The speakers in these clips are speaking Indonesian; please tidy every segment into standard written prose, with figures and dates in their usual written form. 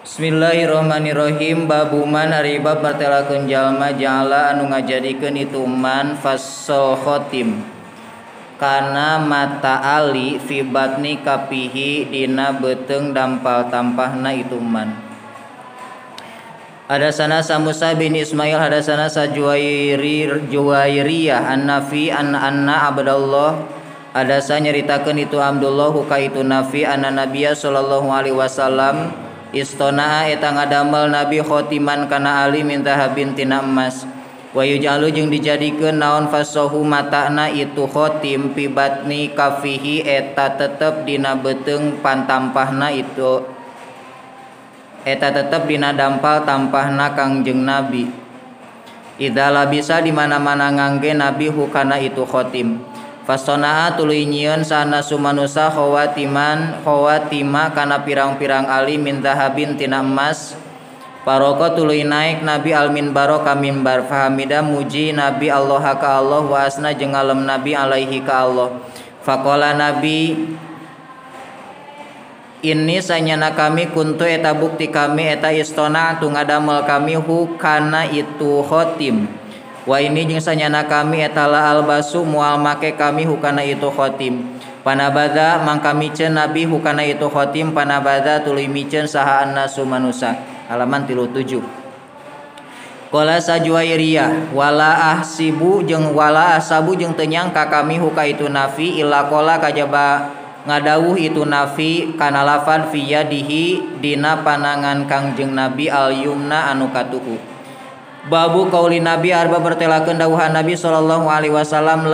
Bismillahirrahmanirrahim. Babuman ari bab martelakeun jalma ja'ala anu ngajadikeun itu man fassal khotim kana mata ali fi batni kapihi dina beuteung dampal tampahna itu man. Hadasana Musa bin Ismail hadasana Juwairiyah an-Nafi anna Abdullah hadasa nyaritakeun itu Abdullah ka itu Nafi anna Nabiyya sallallahu alaihi wasallam istona eta ngadamel Nabi khotiman kana ali min zahabin tina emas wa yujalu jeung dijadikeun naon fasahu matana itu khotim fi batni kafihi eta tetep dina beuteung pantampahna itu eta tetep dina dampal tampahna Kangjeng Nabi. Idza labisa di mana-mana ngangge Nabi hukana itu khotim. Fasonaa tuluy nyieun sana sumanusa khawatima kana pirang-pirang ali min zahabin tina emas. Paroko tuluy naik Nabi al minbaro ka mimbar fahamida muji Nabi Allah ka Allah wa asna jeung ngalem Nabi alaihi ka Allah. Faqala Nabi ini sanyana kami kuntu eta bukti kami eta istona tu ngadamel kami hukana itu khotim. Wa ini jeung sanyana kami eta la albasu moal make kami hukana itu khotim. Panabada mangka miceun Nabi hukana itu khotim panabada tuluy miceun saha annasu manusa. Halaman 37. Qala Juwairiyah wala ahsibu jeung wala asabu jeung teu nyangka kami huka itu Nafi illa qala kajaba ngadawuh itu Nafi kana lafad fi yadihi dina panangan Kangjeng Nabi al yumna anu katuhu. Babu kauli Nabi arba bertelakeun dawuhan Nabi sallallahu alaihi wasallam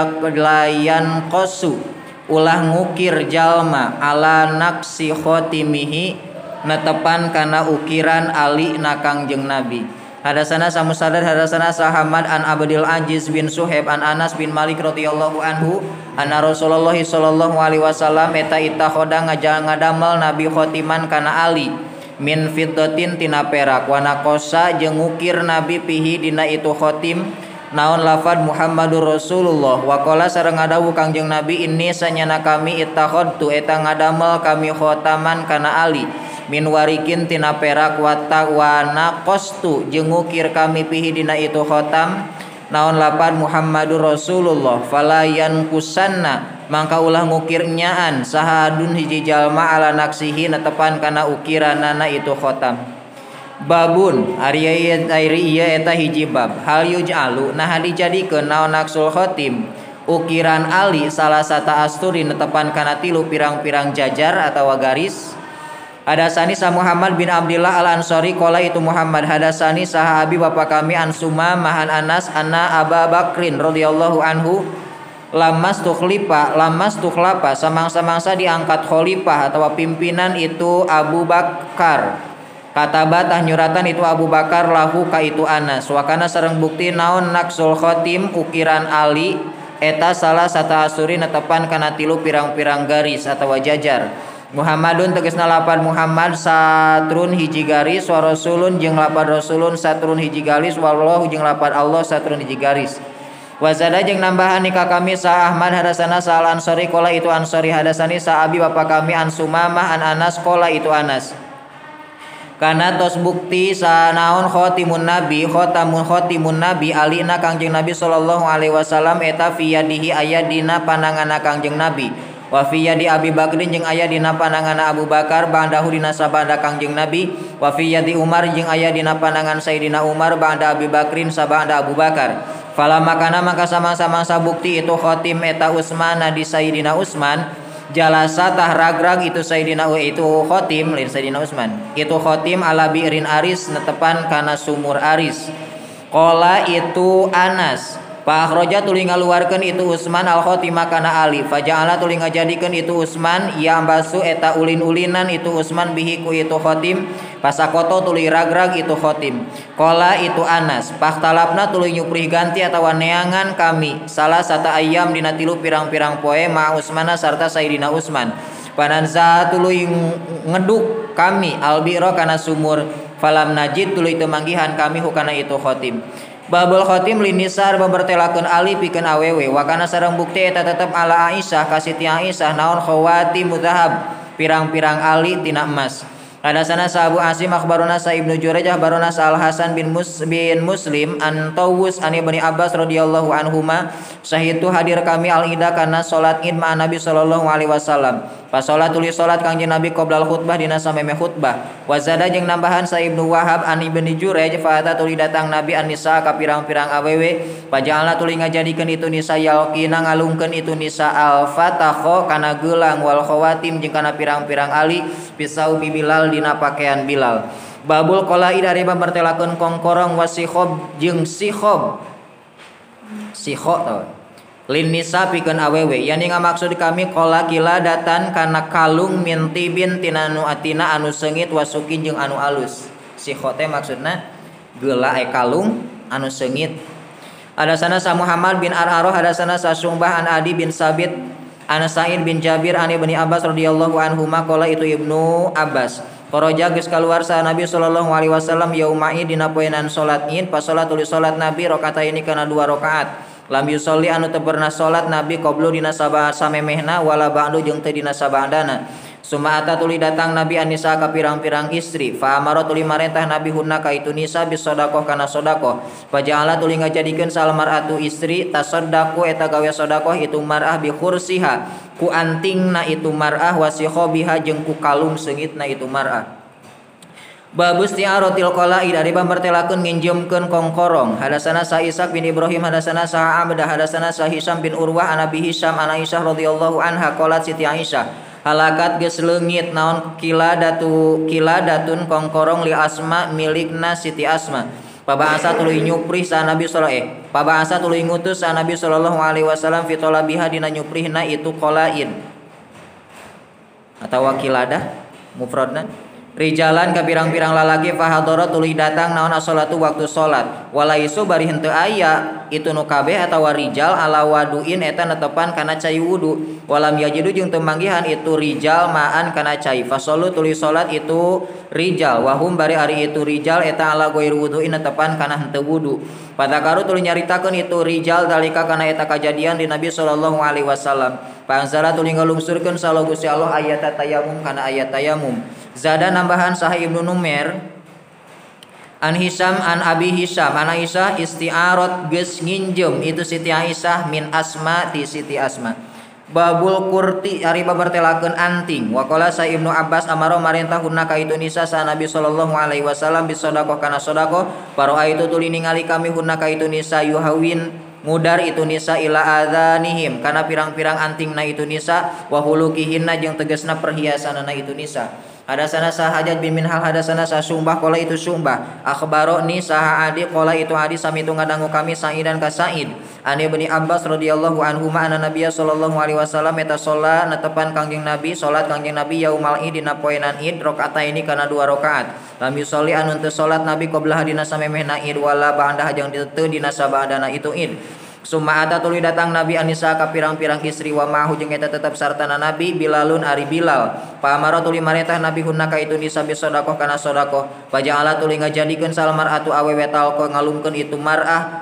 layan qasu ulah ngukir jalma ala naqsi khotimihi netepan kana ukiran ali na Kangjeng Nabi. Hadasana Musaddad hadasana Hamad an Abdul Aziz bin Suhaib an Anas bin Malik radhiyallahu anhu anna Rasulullah sallallahu alaihi wasallam eta itakhoda ngadamel Nabi khotiman kana ali min fiddatin tina perak wa naqasa jeung ngukir Nabi pihi dina itu khotim naon lafad Muhammadur Rasulullah wa qala sareng ngadawuh Kangjeng Nabi inni sanyana kami ittakhadtu eta ngadamel kami khotaman kana ali min warikin tina perak wa naqastu jeung ngukir kami pihi dina itu khotam naon lafad Muhammadur Rasulullah falayan kusanna mangka ulah ngukir nyaan sahadun hiji jalma ala naksihi netepan kana ukiranana itu khotam. Babun ari ieu eta hiji bab hal yuj'alu nah dijadikeun naon naksul khotim ukiran ali salah sata asturi netepan kana tilu pirang-pirang jajar atawa garis. Hadasani sa Muhammad bin Abdullah al-Ansari qala itu Muhammad hadasani sahabi bapa kami an Sumamah an Anas anna Aba Bakrin radhiyallahu anhu lamas tukhlapa samangsa-mangsa diangkat khalifah atau pimpinan itu Abu Bakar katabatah nyuratan itu Abu Bakar lahu ka itu Anas wakana sareng bukti naon naksul khotim ukiran ali eta salah sata asuri netepan kana tilu pirang-pirang garis atau jajar. Muhammadun tegasna lapad Muhammad satrun hiji garis wa rasulun jeung lapad rasulun satrun hiji garis wallahu jeung lapad Allah satrun hiji garis. Wazada jeung nambahan ka kami sa Ahmad hadasana sa al-Ansari qala itu Ansari hadasani sa abi bapa kami an Sumamah an Anas qala itu Anas. Kana tos bukti sa naon khotimun nabi alina Kangjeng Nabi sallallahu alaihi wasallam eta fi yadihi aya dina pananganna Kangjeng Nabi. Wa fi yadi Abi Bakrin jeung aya dina panangan Abu Bakar ba'dahu dina sabada Kangjeng Nabi wa fi yadi Umar jeung aya dina panangan Sayyidina Umar ba'da Abi Bakrin sabada Abu Bakar. Fala makana maka sama-sama bukti itu khotim eta Utsman di Sayyidina Utsman jalasa tah ragrag itu Sayyidina itu khotim lain Sayyidina Utsman itu khotim ala bi'rin aris netepan kana sumur aris. Qala itu Anas Fa akhraja tuluy ngaluarkeun itu Utsman al khotimah kana Ali faja'ala tuluy ngajadikeun itu Utsman ya ambasu eta ulin-ulinan itu Utsman bihi ku itu khotim pasakoto tuluy ragrag itu khotim. Qala itu Anas pakhtalapna tuluy nyuprih ganti atawa neangan kami salah sata ayam dina tilu pirang-pirang poe ma Utsmana sarta Sayyidina Utsman pananza tuluy ngeduk kami albiro kana sumur falam najid tuluy teu manggihan kami hukana itu khotim. Babul khotim linisar bebertelakeun ali pikeun awewe wakana sareng bukti eta tetep ala Aisyah ka Siti Aisyah naon khawati mudhahab pirang-pirang ali tina emas. Hadatsana sa Abu Asim akhbarana sa Ibnu Jurayj akhbarana sa Al Hasan bin Muslim an Tawus an Ibnu Abbas radhiyallahu anhuma sahitu hadir kami al ida kana salat Id ma Nabi sallallahu alaihi wasallam. Pas salat tuli salat Kangjeng Nabi qoblal khutbah dina sameme khutbah. Wa zada jeung nambahan sa Ibnu Wahab an Ibnu Jurayj fa ata tuli datang Nabi an nisa ka pirang-pirang awewe pajalna tuli ngajadikeun itu nisa yalqina ngalungkeun itu nisa al fatakho kana geulang wal khawatim jeung kana pirang-pirang ali pisau Bilal dina pakaian Bilal. Babul qolaid ari bertelakeun kongkorong wasikhob jeung sikhob. Sikho tau. Lin nisa pikeun awewe. Yani ngamaksud kami qola kila datan kana kalung mintibin tina nu atina anu seungit wasukin jeung anu alus. Sikho teh maksudna geula kalung anu seungit. Hadatsana sa Muhammad bin Ar'arah hadatsana sa Syu'bah an Adi bin Sabit an Sa'id bin Jabir an Ibnu Abbas radhiyallahu anhuma qala itu Ibnu Abbas Kharaja geus kaluar sa Nabi sallallahu alaihi wasallam yauma Id dina poenan salat Id pas salat tuli salat Nabi rakaataini kana 2 rakaat lam yusolli anu teu pernah salat Nabi qablu dina sabah samemehna wala ba'du jeung teu dina sabadana summa ata tuli datang Nabi anisa ka pirang-pirang istri fa amara tuli marentah Nabi hunna ka itu nisa bis sedekah kana sedekah faja'ala tuli ngajadikeun sal mar'atu istri tasaddaqu eta gawe sedekah itu mar'ah bi khursiha ku antingna itu mar'ah wasikhobiha jeung ku kalung seungitna itu mar'ah. Babus ti'arotil qolaid ari pambertelakeun nginjemkeun kongkorong. Hadatsana sa Ishaq bin Ibrahim hadatsana sa Abdah hadatsana sa Hisam bin Urwah an Abi Hisam an Aisyah radhiyallahu anha qalat Siti Aisyah halakat geus leungit naon kiladatun kongkorong li Asma milikna Siti Asma. Pabahasa tuluy nyuprih sa Nabi pabahasa tuluy ngutus sa Nabi sallallahu alaihi wasallam fi talabiha dina nyuprihna itu qolaid. Atawa kiladah mufradna rijalan ka pirang-pirang lalaki fahadara tuluy datang naon as-salatu waktu salat walaisu bari henteu aya itu nu kabeh atawa rijal ala waduin eta netepan kana cai wudu walam yajidu jeung teu manggihan itu rijal maan kana cai fasallu tuluy salat itu rijal wahum bari ari itu rijal eta ala ghair wuduin netepan kana henteu wudu padakaru tuluy nyaritakeun itu rijal dalika kana eta kajadian di Nabi sallallahu alaihi wasallam pangzala tuluy ngalungsurkeun sa Gusti Allah ayat tayamum kana ayat tayamum. Zada nambahan sah Ibnu Numair an Hisam an Abi Hisam an Aisyah isti'arat geus nginjem itu Siti Aisyah min Asma ti Siti Asma. Babul kurti ari babartelakeun anting wa qala sa Ibnu Abbas amaro marentahunna ka itu nisa sa Nabi sallallahu alaihi wasallam bisedekah kana sedekah paro itu tuli ningali kami hunna ka itu nisa yuhawin mudar itu nisa ila adzanihim kana pirang-pirang antingna itu nisa wa hulukihinna jeung tegasna perhiasanna itu nisa. Hadatsana sa Hajjaj bin Minhal hadatsana sa Syu'bah qala itu Syu'bah akhbaroni sa Adi qala itu Adi samitu ngadangu kami Sa'idan ka Sa'id an Ibnu Abbas radhiyallahu anhuma anna Nabiy sallallahu alaihi wasallam eta sholat netepan Kangjeng Nabi salat Kangjeng Nabi yaumal Id dina poenan Id rakaataini kana 2 rakaat lam yusolli anu teu salat Nabi qabla dina samemehna Id wala ba'da jeung teu dina sabadana itu Id. Summa ata tuluy datang Nabi anisa ka pirang-pirang istri wa mahu jeung eta tetep sartana Nabi Bilalun ari Bilal. Pa amara tuluy marentah Nabi hunna ka itu nisa bi sedekah kana sedekah. Faja'ala tuluy ngajadikeun sal mar'atu awewe talqa ngalungkeun itu mar'ah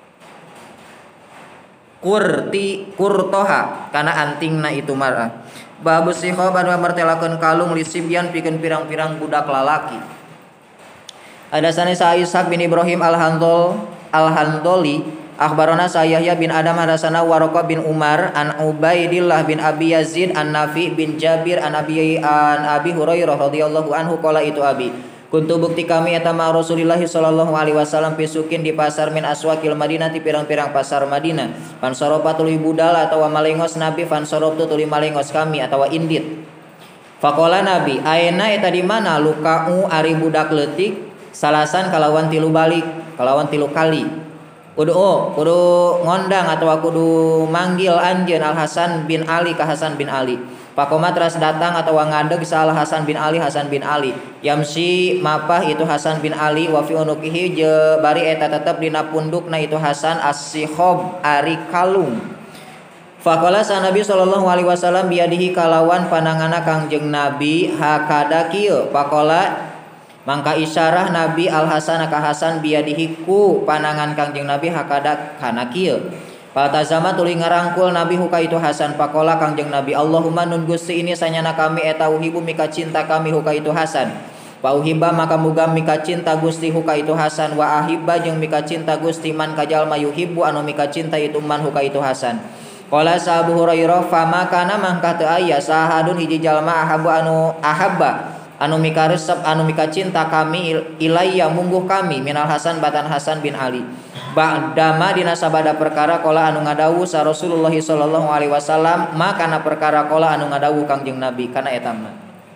kurtoha kana antingna itu mar'ah. Babu sikhob anu martelakeun kalung lisibyan pikeun pirang-pirang budak lalaki. Hadatsana sa Ishaq bin Ibrahim al-Handoli akhbarana sa Yahya bin Adam hadatsana Waraqah bin Umar an Ubaidillah bin Abi Yazid an Nafi bin Jabir an Abi Hurairah radhiyallahu anhu qala itu Abi kuntu bukti kami eta ma Rasulillah sallallahu alaihi wasallam pisukin di pasar min aswaqil Madinah ti pirang-pirang pasar Madinah fansarafa tuluy budal atawa malengos Nabi fansaraftu tuluy malengos kami atawa indit faqala Nabi ayeuna eta di mana lukau ari budak leutik salasan kalawan tilu kali kudu ngondang atau kudu manggil anjeun Al Hasan bin Ali ka Hasan bin Ali. Pakoma teras datang atau ngadeg sa Al Hasan bin Ali Yamsi mapah itu Hasan bin Ali wa fi unukihi je bari eta tetep dina pundukna itu Hasan as-sikhob ari kalung. Faqala sa Nabi sallallahu alaihi wasallam biadihi kalawan pananganna Kangjeng Nabi hakada kieu. Faqala mangka isyarah Nabi Al Hasan ka Hasan biadihi ku panangan Kangjeng Nabi hakada kana kieu. Fatazama tuluy ngarangkul Nabi huka itu Hasan pakola Kangjeng Nabi Allahumma nun Gusti ini sanyana kami eta uhibu mika cinta kami huka itu Hasan. Wa uhibba maka muga mika cinta Gusti huka itu Hasan wa ahibba jeung mika cinta Gusti man kajalma yuhibbu anu mika cinta itu man huka itu Hasan. Qala sa Abu Hurairah fama kana mangka teu aya sahadun hiji jalma ahabba anu mika resep anu mika cinta kami ilayya mungguh kami minal Hasan batan Hasan bin Ali. Ba'dama dina sabada perkara qala anu ngadawu sa Rasulullah sallallahu alaihi wasallam makana perkara qala anu ngadawu Kangjeng Nabi kana eta mah.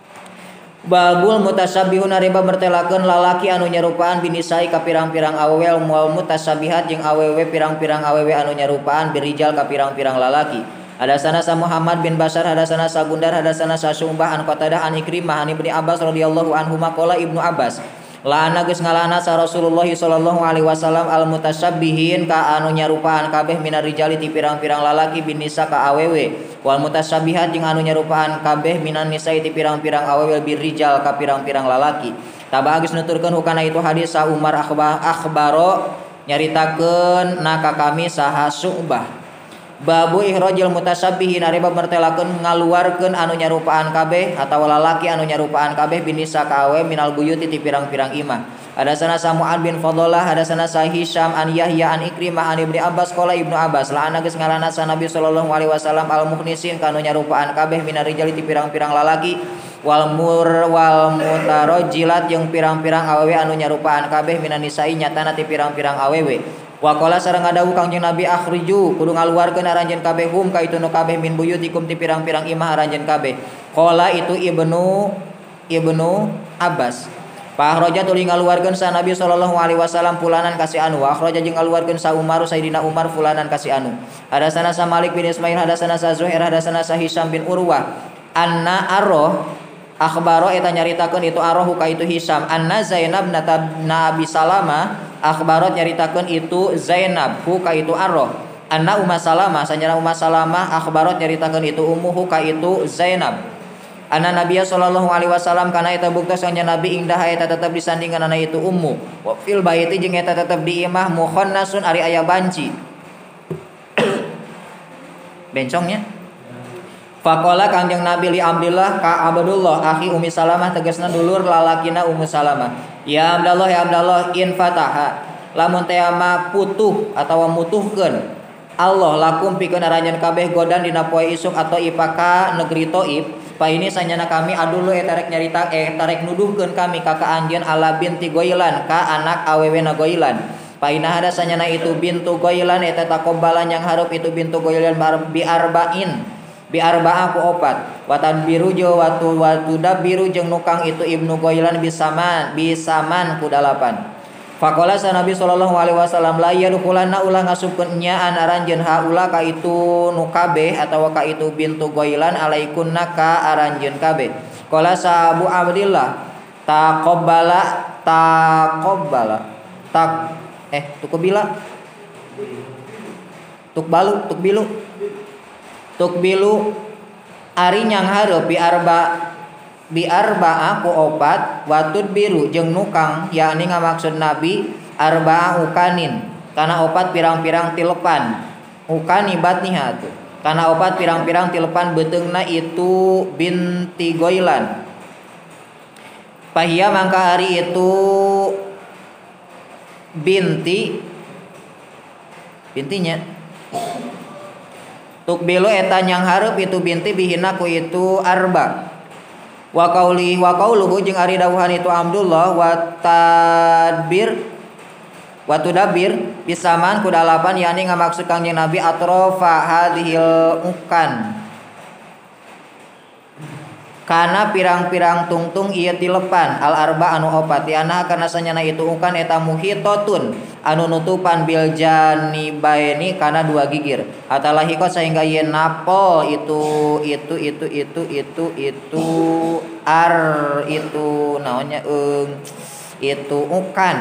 Babul mutasabbihuna riba bertelakeun lalaki anu nyarupaan binisai ka pirang-pirang awewe wal mutasabihat jeung awewe pirang-pirang awewe anu nyarupaan birijal ka pirang-pirang lalaki. Hadasana sa Muhammad bin Bashar hadasana sa Gundar hadasana sa Syu'bah an Qatadah an Ikrimah an Ibnu Abbas radhiyallahu anhu maqala Ibnu Abbas la'ana geus ngalana sa Rasulullah sallallahu alaihi wasallam al mutasabbihin ka anu nyarupaan kabeh minar rijali ti pirang-pirang lalaki bin nisa ka awewe wal mutasabbihat jeung anu nyarupaan kabeh minan nisa ti pirang-pirang awewe bir rijal ka pirang-pirang lalaki. Taba geus nuturkeun hukana itu hadis sa Umar akhbaro nyaritakeun na ka kami saha Syu'bah. Babu ihrajil mutasabbihin ari bab mertelakeun ngaluarkeun anu nyarupaan kabeh atawa lalaki anu nyarupaan kabeh binisa ka awe minal buyuti ti pirang-pirang imah. Hadasana Mu'ad bin Fadlah hadasana sa Hisyam an Yahya an Ikrimah an Ibnu Abbas qala Ibnu Abbas la'ana geus ngalana sa Nabi sallallahu alaihi wasallam al mukhnisin kanu nyarupaan kabeh minar rijali ti pirang-pirang lalaki wal mutarajjilat jeung pirang-pirang awewe anu nyarupaan kabeh minan nisai nyatana ti pirang-pirang awewe. Wa qala sareng ngadawu Kangjeng Nabi akhriju kudu ngaluarkeun aranjeun kabeh hum ka itu nu kabeh min buyutikum ti pirang-pirang imah aranjeun kabeh. Qala itu Ibnu Abbas. Fa akhraja tuluy ngaluarkeun sa Nabi sallallahu alaihi wasallam fulanan kasih anu. Wa akhraja jeung ngaluarkeun sa Umar Sayyidina Umar fulanan kasih anu. Hadasana sa Malik bin Ismail hadasana sa Zuhair hadasana sa Hisyam bin Urwah. Anna arroh akhbaro eta nyaritakeun itu arroh ka itu Hisyam. Anna Zainab na Abi Salamah akhbarot nyaritakeun itu Zainab hu ka itu arroh. Anna Umma Salamah sanyana Umma Salamah akhbarot nyaritakeun itu ummuhu ka itu Zainab. Anna Nabiya sallallahu alaihi wasallam kana eta buktos sanya Nabi indah eta tetep disandinganana itu ummu. Wa fil baiti jeung eta tetep di imah mukhannasun ari aya banci. Bencongnya. Faqala Kangjeng Nabi li Abdullah ka Abdullah akhi Ummi Salamah tegasna dulur lalakina Ummu Salamah. Ya Abdullah in fataha lamun teh ama putuh atawa mutuhkeun Allah lakum pikeun aranjeun kabeh godan dina poe isuk atau ipaka negeri Thaif pa ini sanyana kami adulu eta rek nyarita tarek nuduhkeun kami ka anjeun ala binti Goilan ka anak awewena Goilan. Pa ina hada sanyana itu bintu Goilan eta taqobbalan yang hareup itu bintu Goilan bi arba'ah ku opat wa tadbiru jo wa tudabbiru jeung nukang itu Ibnu Goilan bisaman ku 8. Faqala sa Nabi sallallahu alaihi wasallam la yadkhulanna ulah ngasupkeun nya aranjeun haula ka itu nu kabeh atawa ka itu bintu Goilan alaikunna ka aranjeun kabeh. Qala sa Abu Abdillah tukbilu ari nyang hareup bi arba'ah ku opat watud biru jeung nukang yakni ngamaksud Nabi arba'ah ukanin kana opat pirang-pirang tilepan ukani batniha tuh kana opat pirang-pirang tilepan beuteungna itu binti Goilan. Pahia mangka hari itu bintinya tukbilu eta nyang hareup itu binti bihina ku itu arba. Wa qauluhu jeung ari dawuhan itu Abdullah wa tudabbir bisaman ku 8 yakni ngamaksud Kangjeng Nabi atrofa hadhil ukan kana pirang-pirang tungtung ieu tilepan al arba anu opat tiana kana sanyana itu ukan eta muhitatun anu nutupan bil janibaini kana 2 gigir atalahiko sehingga ieu napol itu naonnya itu ukan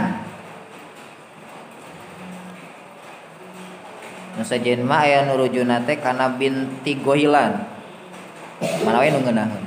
nu sajen mah aya nu rujuna teh kana binti Goilan manawe nu ngeunaheun.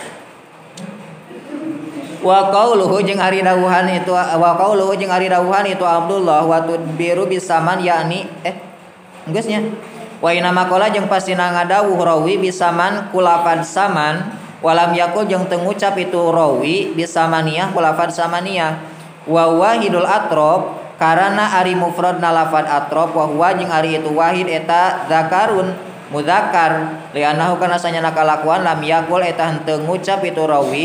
Wa qauluhu jeung ari dawuhan itu Abdullah wa tudbiru bisaman yakni Geus nya. Wa inna maqala jeung pasina ngadawuh rawi bisaman kulafad saman walam yakul jeung teu ngucap itu rawi bisamaniyah kulafad samaniyah wa wahidul atrob karana ari mufradna lafad atrob wa huwa jeung ari itu wahid eta zakarun mudzakkar li'annahu kana sanyana kalakuan lam yakul eta henteu ngucap itu rawi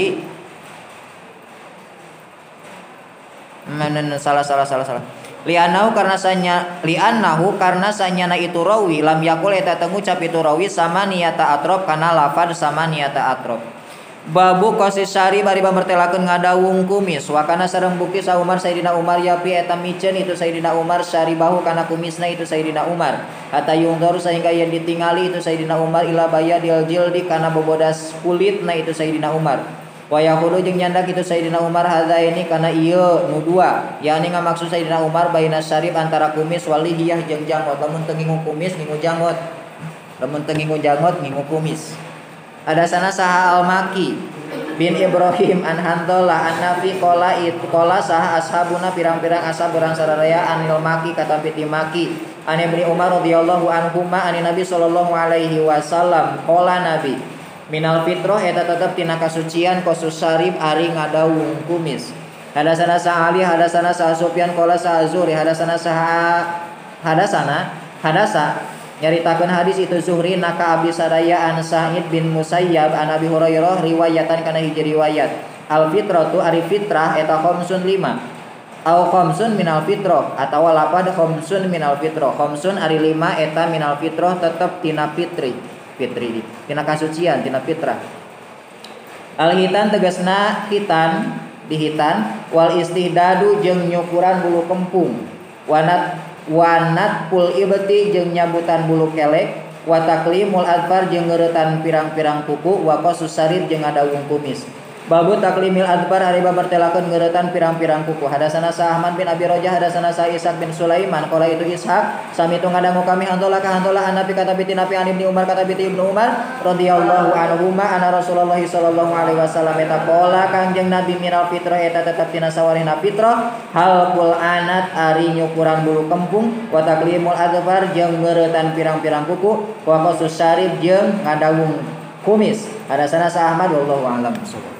salah li'annahu karna sanyana itu rawi lam yakul eta teu ngucap itu rawi samaniyata atrob kana lafad samaniyata atrob. Babu qasis syari bari pamertelakeun ngadawung kumis wa kana sareng buki sa Umar Sayyidina Umar yapi eta miceun itu Sayyidina Umar syaribahu kana kumisna itu Sayyidina Umar hatta yungdaru sehingga yang ditingali itu Sayyidina Umar ila bayadil jildi kana bobodas kulitna itu Sayyidina Umar wa yaqulu jeung nyandak itu Sayyidina Umar hadza ini kana ieu nu dua yakni ngamaksud Sayyidina Umar baina syarib antara kumis wal lihiyah jeung janggot lamun teu ngingu kumis ngingu janggot lamun teu ngingu janggot ngingu kumis. Hadasana saha al-Maki bin Ibrahim an Handalah an Nafi qala saha ashabuna pirang-pirang ashab urang sararea anil Maki kata piti Maki an Ibnu Umar radhiyallahu anhuma an Nabi sallallahu alaihi wasallam qala Nabi minal fitrah eta tetep tina kasucian kosus syarib ari ngadawung kumis. Hadasana saha Ali hadasana saha Sufyan qala saha Zuhri hadasana nyaritakeun hadis itu Zuhri naka Abi Sadaya an Sa'id bin Musayyab an Abi Hurairah riwayatan kana hiji riwayat al fitratu ari fitrah eta khamsun 5 au khamsun minal fitrah atawa lapad khamsun minal fitrah khamsun ari 5 eta minal fitrah tetep tina fitri tina kasucian tina fitrah. Al hitan tegasna hitan dihitan wal istihdadu jeung nyukuran bulu kempung wanat pul ibti jeung nyabutan bulu kelek wa taklimul adfar jeung ngeuretan pirang-pirang kuku wa qasus sarir jeung ngadawung kumis. Babu taklimil adfar ari babartelakeun ngeuretan pirang-pirang kuku. Hadasana Ahmad bin Abi Rajah hadasana Ishaq bin Sulaiman qala itu Ishaq sami tu ngadangu kami hantola anapi kata biti napi an Ibnu Umar kata biti Ibnu Umar radhiyallahu anhuma ana Rasulullah sallallahu alaihi wasallam eta qala kangjeng Nabi miral fitrah eta tetep tina sawarina fitrah halqul anat ari nyukuran bulu kempung wa taklimul adfar jeung ngeuretan pirang-pirang kuku wa qasus syarib jeung ngadawung kumis. Hadasana Ahmad wallahu a'lam.